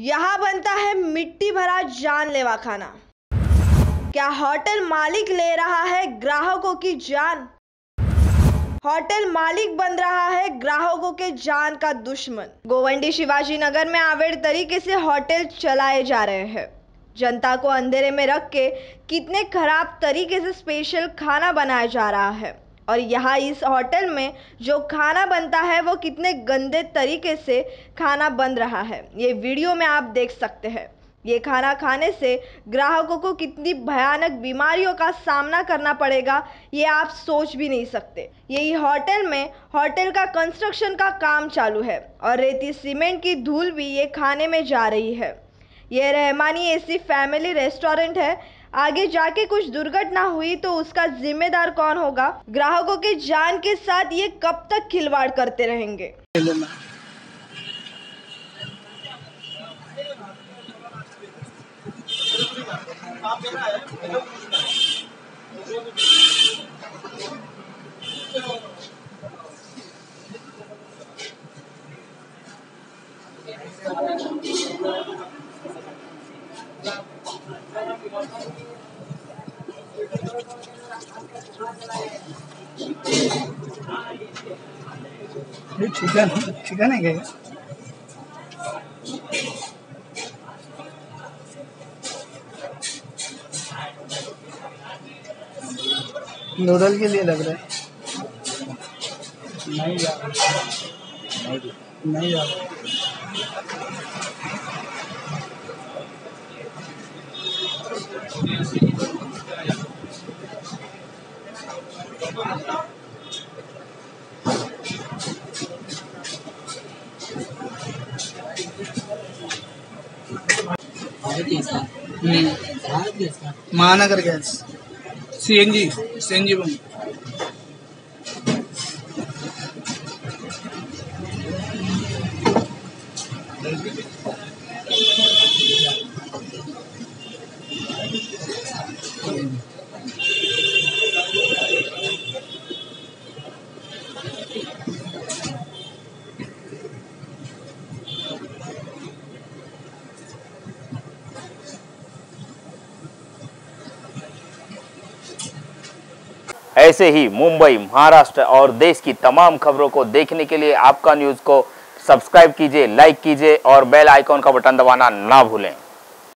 यहाँ बनता है मिट्टी भरा जानलेवा खाना। क्या होटल मालिक ले रहा है ग्राहकों की जान? होटल मालिक बन रहा है ग्राहकों के जान का दुश्मन। गोवंडी शिवाजी नगर में अवैध तरीके से होटल चलाए जा रहे हैं। जनता को अंधेरे में रख के कितने खराब तरीके से स्पेशल खाना बनाया जा रहा है, और यहाँ इस होटल में जो खाना बनता है वो कितने गंदे तरीके से खाना बन रहा है, ये वीडियो में आप देख सकते हैं। ये खाना खाने से ग्राहकों को कितनी भयानक बीमारियों का सामना करना पड़ेगा, ये आप सोच भी नहीं सकते। यही होटल में होटल का कंस्ट्रक्शन का काम चालू है और रेती सीमेंट की धूल भी ये खाने में जा रही है। ये रहमानी एसी फैमिली रेस्टोरेंट है। आगे जाके कुछ दुर्घटना हुई तो उसका जिम्मेदार कौन होगा? ग्राहकों के जान के साथ ये कब तक खिलवाड़ करते रहेंगे? चिकन है क्या? नूडल के लिए लग रहा है। नहीं जा महानगर गैस सीएनजी बम। ऐसे ही मुंबई, महाराष्ट्र और देश की तमाम खबरों को देखने के लिए आपका न्यूज़ को सब्सक्राइब कीजिए, लाइक कीजिए और बेल आइकॉन का बटन दबाना ना भूलें।